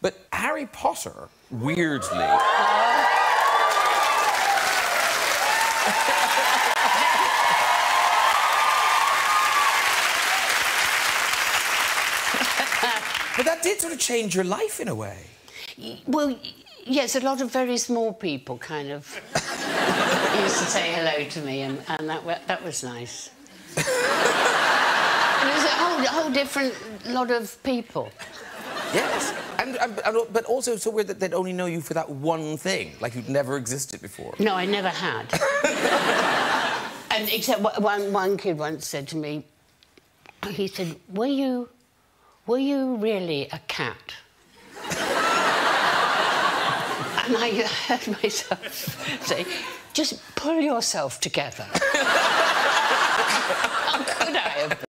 But Harry Potter, weirdly... But that did sort of change your life in a way. Well, yes, a lot of very small people kind of used to say hello to me, and that was nice. And it was a whole different lot of people. Yes, but also so weird that they'd only know you for that one thing, like you'd never existed before. No, I never had. And except one kid once said to me, he said, were you really a cat? And I heard myself say, just pull yourself together.